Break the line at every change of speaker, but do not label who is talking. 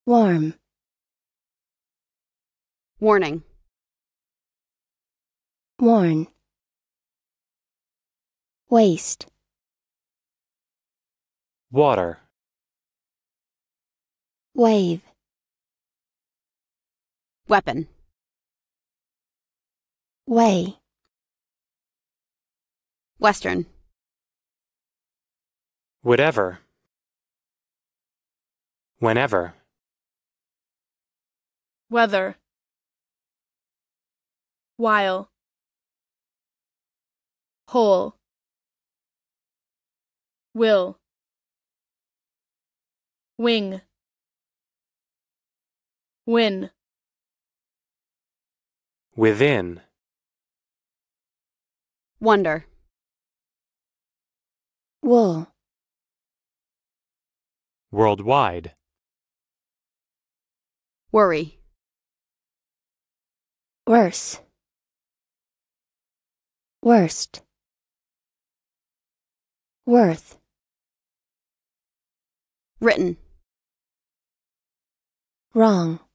warm,
warning,
worn, waste,
water,
wave,
weapon,
way,
western,
whatever, whenever,
weather, while, whole, will, wing, win,
within,
wonder,
wool,
worldwide,
worry,
worse, worst, worth,
written,
wrong.